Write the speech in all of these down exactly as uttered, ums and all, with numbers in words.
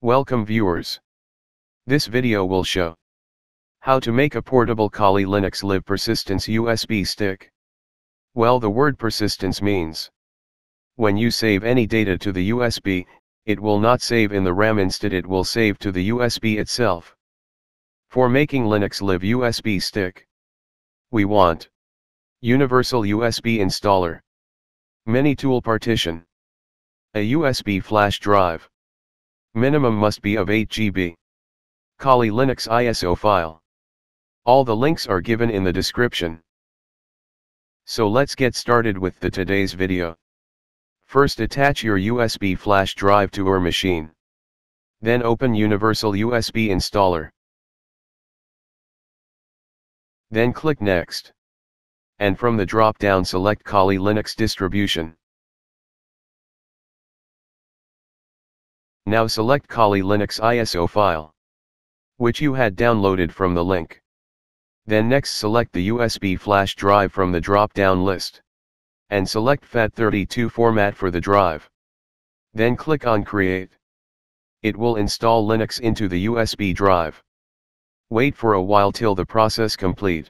Welcome viewers. This video will show how to make a portable Kali Linux Live Persistence U S B stick. Well, the word persistence means when you save any data to the U S B, it will not save in the RAM, instead it will save to the U S B itself. For making Linux Live U S B stick, we want universal U S B installer, mini tool partition, a U S B flash drive. Minimum must be of eight gigabytes. Kali Linux I S O file. All the links are given in the description. So let's get started with the today's video. First, attach your U S B flash drive to your machine. Then open Universal U S B Installer. Then click Next. And from the drop-down select Kali Linux distribution. Now select Kali Linux I S O file, which you had downloaded from the link. Then next select the U S B flash drive from the drop-down list, and select FAT thirty-two format for the drive. Then click on Create. It will install Linux into the U S B drive. Wait for a while till the process complete.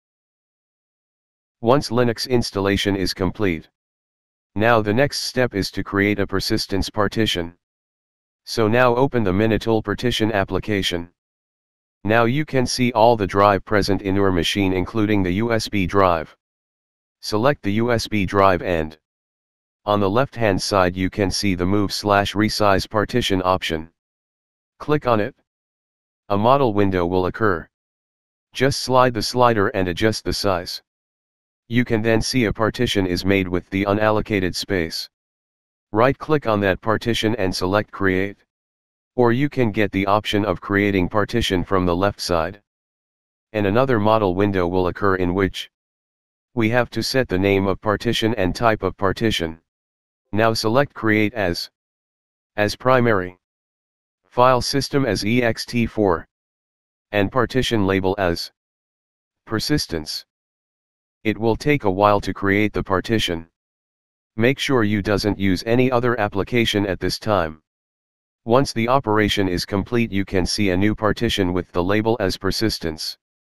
Once Linux installation is complete, now the next step is to create a persistence partition. So now open the Minitool Partition application. Now you can see all the drive present in your machine, including the U S B drive. Select the U S B drive and on the left hand side you can see the Move slash Resize Partition option. Click on it. A model window will occur. Just slide the slider and adjust the size. You can then see a partition is made with the unallocated space. Right-click on that partition and select Create. Or you can get the option of creating partition from the left side. And another model window will occur in which we have to set the name of partition and type of partition. Now select Create as as primary, file system as E X T four, and partition label as persistence. It will take a while to create the partition. Make sure you doesn't use any other application at this time. Once the operation is complete, you can see a new partition with the label as persistence.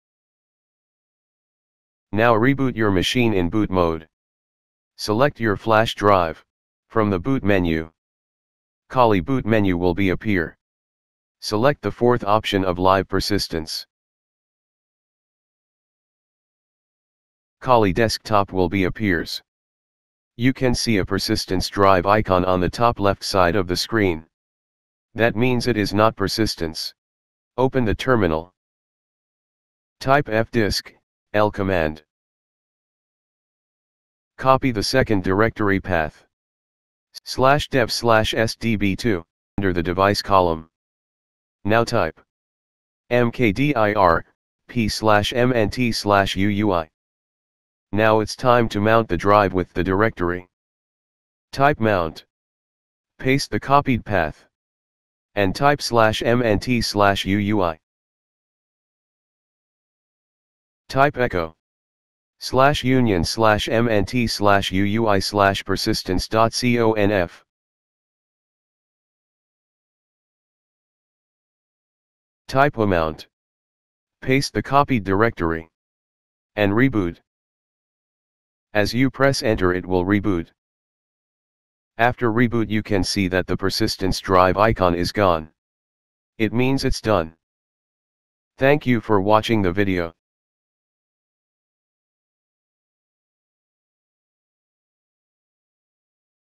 Now reboot your machine in boot mode. Select your flash drive from the boot menu. Kali boot menu will be appear. Select the fourth option of live persistence. Kali desktop will be appears. You can see a persistence drive icon on the top left side of the screen. That means it is not persistence. Open the terminal. Type fdisk, L command. Copy the second directory path. Slash dev slash sdb2, under the device column. Now type mkdir, p slash mnt slash uui. Now it's time to mount the drive with the directory. Type mount. Paste the copied path. And type slash mnt slash uui. Type echo. Slash union slash mnt slash uui slash persistence dot conf. Type mount. Paste the copied directory. And reboot. As you press enter, it will reboot. After reboot, you can see that the persistence drive icon is gone. It means it's done. Thank you for watching the video.